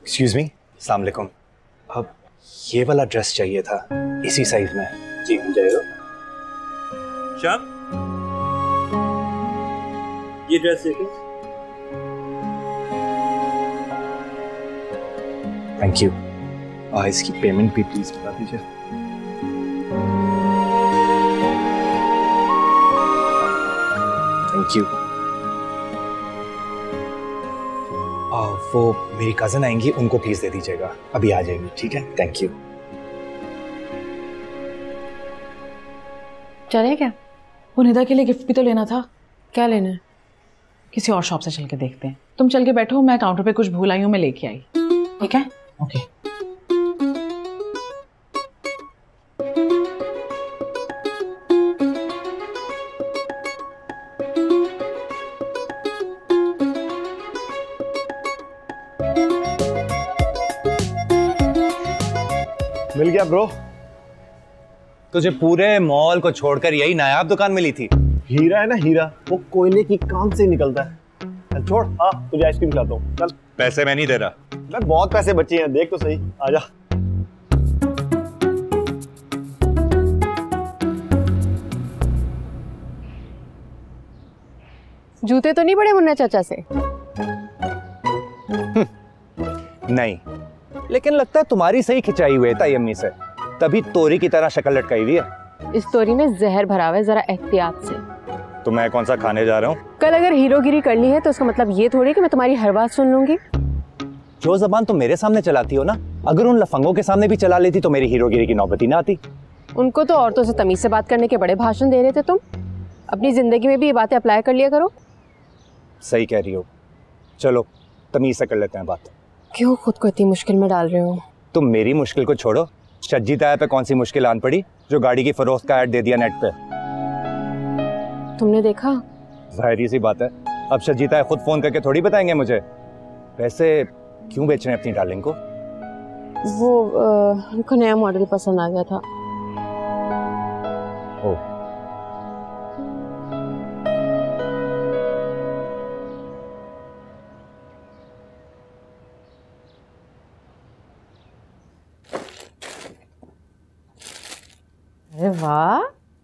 Excuse me, अस्सलाम वालेकुम। अब ये वाला ड्रेस चाहिए था इसी साइज में। जी मिल जाएगा। शाम, ये ड्रेस देखो। Thank you. इसकी पेमेंट भी प्लीज बता दीजिए। Thank you. वो मेरी कजन आएंगी, उनको प्लीज दे दीजिएगा, अभी आ जाएंगी। ठीक है, थैंक यू। चले क्या? वो निदा के लिए गिफ्ट भी तो लेना था। क्या लेना है? किसी और शॉप से चल के देखते हैं। तुम चल के बैठो, मैं काउंटर पे कुछ भूल आई हूँ, मैं लेके आई। ठीक है? ओके। मिल गया ब्रो। तुझे पूरे मॉल को छोड़कर यही नायाब दुकान मिली थी। हीरा है ना हीरा, वो कोयले की काम से निकलता है। चल छोड़, हाँ तुझे आइसक्रीम खिलाता हूँ। चल। पैसे मैं नहीं दे रहा। मैं बहुत पैसे बचे हैं, देख तो सही। आजा। जूते तो नहीं पड़े मुन्ना चाचा से? नहीं, लेकिन लगता है तुम्हारी सही खिंचाई हुई है ताई अम्मी से, तभी तोरी की तरह शक्ल लटकाई हुई है। इस तोरी में जहर भरा हुआ है, जरा एहतियात से। तो मैं कौन सा खाने जा रहा हूँ? कल अगर हीरोगिरी करनी है तो उसका मतलब ये थोड़ी कि मैं तुम्हारी हर बात सुन लूंगी। जो जबान तुम मेरे सामने चलाती हो ना, अगर उन लफंगों के सामने भी चला लेती तो मेरी हीरोगिरी की नौबत ही ना आती। उनको तो औरतों से तमीज से बात करने के बड़े भाषण दे रहे थे तुम। अपनी जिंदगी में भी ये बातें अप्लाई कर लिया करो। सही कह रही हो, चलो तमीज से कर लेते हैं बात। क्यों खुद को इतनी मुश्किल में डाल रहे हो? तुम मेरी मुश्किल को छोड़ो, शज्जी ताया पे कौन सी मुश्किल आन पड़ी जो गाड़ी की फरोख्त का ऐड दे दिया नेट पे। तुमने देखा? जाहिर सी बात है, अब शज्जी ताया खुद फोन करके थोड़ी बताएंगे मुझे। वैसे क्यों बेच रहे हैं अपनी डार्लिंग को? वो उनको नया मॉडल पसंद आ गया था। ओ, अरे वाह,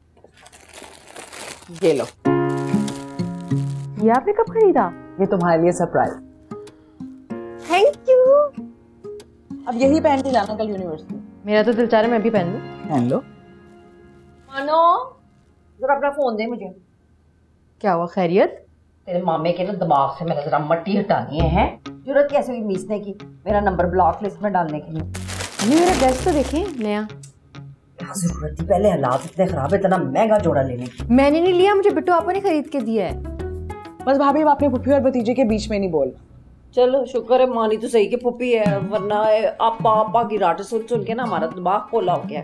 ये लो। ये आपने कब खरीदा? ये तुम्हारे लिए सरप्राइज। Thank you. अब यही पहन के जाना कल यूनिवर्सिटी। मेरा तो दिल चाह रहा है मैं भी पहन लूं। पहन लो। मानो, जरा अपना फोन दे मुझे। क्या हुआ, खैरियत? तेरे मामे के ना दिमाग से मैंने जरा मट्टी हटानी है। जरूरत कैसे हुई मीसने की, मेरा नंबर ब्लॉक लिस्ट में डालने के लिए। अभी मेरा ड्रेस तो देखिए नया। जरूरत थी, पहले हालात इतने खराब है, इतना महंगा जोड़ा लेने की। मैंने नहीं लिया, मुझे बिट्टू आपा ने खरीद के दिया है। बस भाभी, अब अपने पुप्पी और भतीजे के बीच में नहीं बोल। चलो शुक्र है मानी तो सही कि पुप्पी है, वरना आपा आपा की राट सुन सुन के ना हमारा दिमाग खोला हो गया।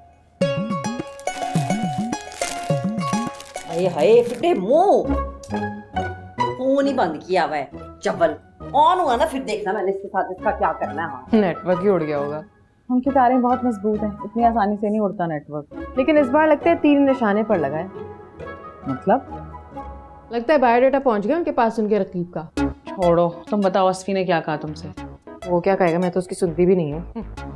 हाय हाय फिटे मुंह, फोन ही बंद किया हुआ है। चवल ऑन हुआ ना फिर देखना मैंने इसके साथ इसका क्या करना है। नेटवर्क ही उड़ गया होगा। उनकी तारें बहुत मजबूत हैं, इतनी आसानी से नहीं उड़ता नेटवर्क। लेकिन इस बार लगता है तीर निशाने पर लगा है। मतलब लगता है बायोडाटा पहुंच गया उनके पास, उनके रकीब का। छोड़ो, तुम बताओ असफी ने क्या कहा तुमसे? वो क्या कहेगा, मैं तो उसकी सुनती भी नहीं हूँ।